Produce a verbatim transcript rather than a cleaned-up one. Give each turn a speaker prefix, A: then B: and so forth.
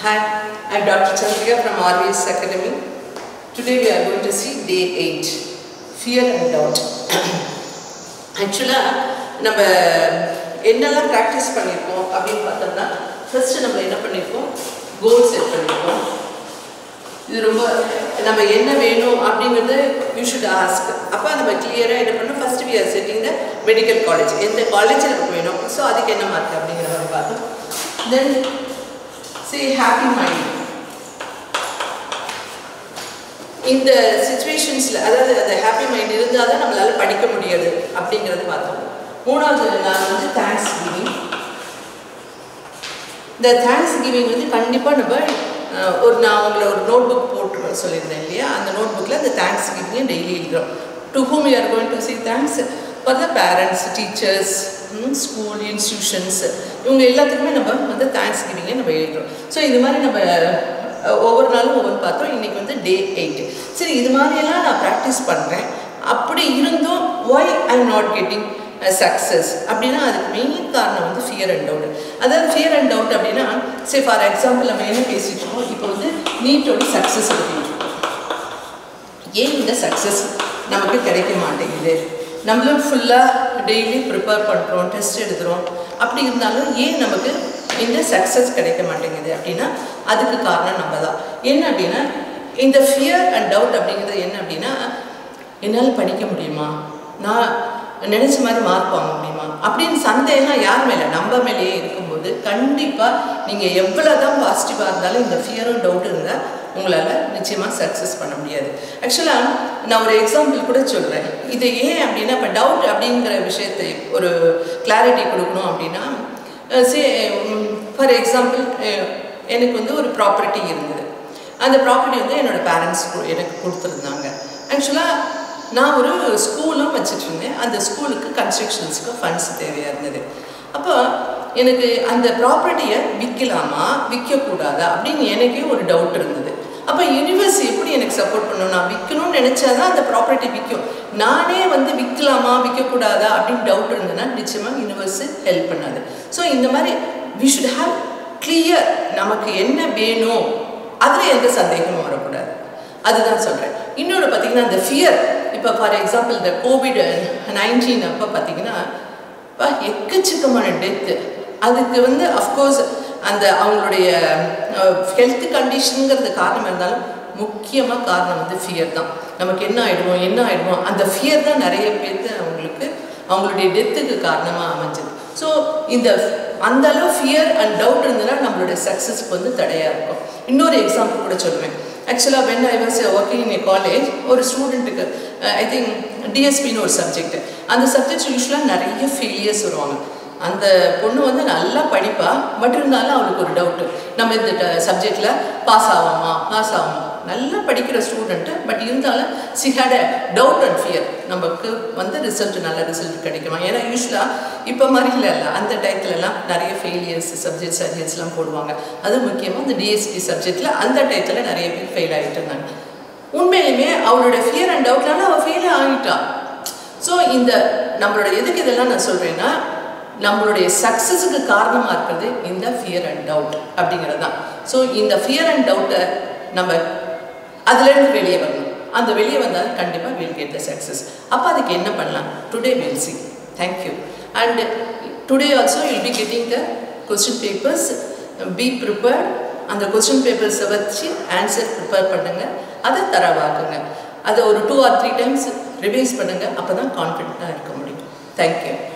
A: Hi, I am Doctor Chandrika from R V S Academy. Today we are going to see day eight, fear and doubt. Actually, we என்னெல்லாம் practice பண்ணிருக்கோம் அப்படினு பார்த்தோம்னா first நம்ம என்ன பண்ணிருக்கோம் goal set பண்ணிருக்கோம். இது ரொம்ப நம்ம என்ன வேணும் அப்படிங்கறது you should ask. அப்ப நம்ம clear-ஆ என்ன பண்ணோம் first we are setting the medical college. எந்த காலேஜ்ல நமக்கு வேணும் சோ அதுக்கு என்ன மார்க் அப்படிங்கறத பார்த்தோம். Then say happy mind. இந்த சிச்சுவேஷன்ஸ்ல அதாவது அந்த ஹாப்பி மைண்ட் இருந்தா தான் நம்மளால படிக்க முடியாது அப்படிங்கறது பார்த்தோம். மூணாவது நான் வந்து தேங்க்ஸ் கிவிங். இந்த தேங்க்ஸ் கிவிங் வந்து கண்டிப்பா நம்ம ஒரு நான் உங்களை ஒரு நோட்புக் போட்டு சொல்லியிருந்தேன் இல்லையா அந்த நோட்புக்கில் அந்த தேங்க்ஸ் கிவிங் டெய்லி எழுதுறோம். To whom you are going to say thanks? For the parents, teachers, school, institutions. இவங்க எல்லாத்துக்குமே நம்ம வந்து தேங்க்ஸ் கிவிங்கை நம்ம எழுதுறோம். ஸோ இது மாதிரி நம்ம ஒவ்வொரு நாளும் ஒவ்வொரு பார்த்தோம். இன்னைக்கு வந்து டே எயிட். சரி இது மாதிரியெல்லாம் நான் ப்ராக்டிஸ் பண்ணுறேன். அப்படி இருந்தும் why I am not getting success அப்படின்னா அதுக்கு மெயின் காரணம் வந்து ஃபியர் அண்ட் டவுட். அதாவது ஃபியர் அண்ட் டவுட் அப்படின்னா சரி ஃபார் எக்ஸாம்பிள் நம்ம என்ன பேசிட்டு இருக்கோம் இப்போ வந்து நீட்டோட சக்ஸஸ் அப்படின்ட்டு ஏன் இந்த சக்ஸஸ் நமக்கு கிடைக்க மாட்டேங்குது நம்மளும் ஃபுல்லாக டெய்லி ப்ரிப்பேர் பண்ணுறோம் டெஸ்ட் எடுக்கிறோம் அப்படி இருந்தாலும் ஏன் நமக்கு இந்த சக்ஸஸ் கிடைக்க மாட்டேங்குது அப்படின்னா அதுக்கு காரணம் நம்ம தான். என்ன அப்படின்னா இந்த ஃபியர் அண்ட் டவுட் அப்படிங்கிறது என்ன அப்படின்னா என்னால் படிக்க முடியுமா நான் நினச்ச மாதிரி மார்க் வாங்க முடியுமா அப்படின்னு சந்தேகம் யார் மேலே நம்ம மேலேயே இருக்கும்போது கண்டிப்பாக நீங்கள் எவ்வளோ தான் பாசிட்டிவாக இருந்தாலும் இந்த ஃபியரும் டவுட் இருந்தால் உங்களால் நிச்சயமாக சக்ஸஸ் பண்ண முடியாது. ஆக்சுவலாக நான் ஒரு எக்ஸாம்பிள் கூட சொல்கிறேன். இது ஏன் அப்படின்னா இப்போ டவுட் அப்படிங்கிற விஷயத்தை ஒரு கிளாரிட்டி கொடுக்கணும் அப்படின்னா சே ஃபார் எக்ஸாம்பிள் எனக்கு வந்து ஒரு ப்ராப்பர்ட்டி இருந்தது. அந்த ப்ராப்பர்ட்டி வந்து என்னோடய பேரண்ட்ஸ் எனக்கு கொடுத்துருந்தாங்க. ஆக்சுவலாக நான் ஒரு ஸ்கூலும் வச்சுட்டு இருந்தேன். அந்த ஸ்கூலுக்கு கன்ஸ்ட்ரக்ஷன்ஸுக்கு ஃபண்ட்ஸ் தேவையாக இருந்தது. அப்போ எனக்கு அந்த ப்ராப்பர்ட்டியை விற்கலாமா விற்கக்கூடாதா அப்படின்னு எனக்கே ஒரு டவுட் இருந்தது. அப்போ யூனிவர்ஸ் எப்படி எனக்கு சப்போர்ட் பண்ணணும் நான் விற்கணும்னு நினச்சாதான் அந்த ப்ராப்பர்ட்டி விற்கும். நானே வந்து விற்கலாமா விற்கக்கூடாதா அப்படின்னு டவுட் இருந்ததுன்னா நிச்சயமாக யூனிவர்ஸ் ஹெல்ப் பண்ணாது. ஸோ இந்த மாதிரி வி ஷுட் ஹாவ் கிளியர் நமக்கு என்ன வேணும் அதில் எந்த சந்தேகமும் வரக்கூடாது. அதுதான் சொல்கிறேன். இன்னொன்று பார்த்தீங்கன்னா இந்த ஃபியர் இப்போ ஃபார் எக்ஸாம்பிள் இந்த கோவிட் நைன்டீன் அப்போ பார்த்தீங்கன்னா இப்போ எக்கச்சக்கமான டெத்து அதுக்கு வந்து அஃப்கோர்ஸ் அந்த அவங்களுடைய ஹெல்த் கண்டிஷனுங்கிறது காரணம் இருந்தாலும் முக்கியமாக காரணம் வந்து ஃபியர் தான். நமக்கு என்ன ஆகிடுவோம் என்ன ஆகிடுவோம் அந்த ஃபியர் தான் நிறைய பேர்த்து அவங்களுக்கு அவங்களுடைய டெத்துக்கு காரணமாக அமைஞ்சது. ஸோ இந்த அந்த அளவு ஃபியர் அண்ட் டவுட் இருந்ததுன்னா நம்மளுடைய சக்ஸஸ்க்கு வந்து தடையாக இருக்கும். இன்னொரு எக்ஸாம்பிள் கூட சொல்லுவேன். ஆக்சுவலாக when I was working in a college ஒரு ஸ்டூடெண்ட்டுக்கு ஐ திங்க் டிஎஸ்பின்னு ஒரு சப்ஜெக்ட் அந்த சப்ஜெக்ட் யூஸ்வலாக நிறைய ஃபெயிலியர்ஸ் வருவாங்க. அந்த பொண்ணு வந்து நல்லா படிப்பா பட் இருந்தாலும் அவளுக்கு ஒரு டவுட்டு நம்ம இந்த சப்ஜெக்டில் பாஸ் ஆகாமா பாஸ் ஆகாமா நல்லா படிக்கிற ஸ்டூடெண்ட்டு பட் இருந்தாலும் she had a doubt and fear நமக்கு வந்து ரிசல்ட் நல்ல ரிசல்ட் கிடைக்குமா. ஏன்னா யூஸ்வலாக இப்போ மாதிரி இல்லை இல்லை அந்த டயத்துலலாம் நிறைய ஃபெயிலியர்ஸ் சப்ஜெக்ட் சப்ஜெக்ட்ஸ்லாம் போடுவாங்க. அது முக்கியமாக இந்த டிஎஸ்டி சப்ஜெக்டில் அந்த டயத்தில் நிறைய பேர் ஃபெயில் ஆகிட்டு இருந்தாங்க. உண்மையிலுமே அவளோட ஃபியர் அண்ட் டவுட்னால அவள் ஃபெயில் ஆகிட்டா. ஸோ இந்த நம்மளோட எதுக்கு இதெல்லாம் நான் சொல்கிறேன்னா நம்மளுடைய சக்ஸஸுக்கு காரணமாக இருக்கிறது இந்த ஃபியர் அண்ட் டவுட் அப்படிங்கிறது தான். ஸோ இந்த ஃபியர் அண்ட் டவுட்டை நம்ம அதுலேருந்து வெளியே வரணும். அந்த வெளியே வந்தால் கண்டிப்பாக வில் கெட் த சக்ஸஸ். அப்போ அதுக்கு என்ன பண்ணலாம் today will see. Thank you. And today also will be getting the question papers. Be prepared. அந்த கொஸ்டின் பேப்பர்ஸை வச்சு ஆன்சர் ப்ரிப்பேர் பண்ணுங்கள். அதை தரவாக்குங்க. அதை ஒரு two or three times revise பண்ணுங்கள். அப்போ தான் கான்ஃபிடென்ட்டாக இருக்க முடியும். தேங்க்யூ.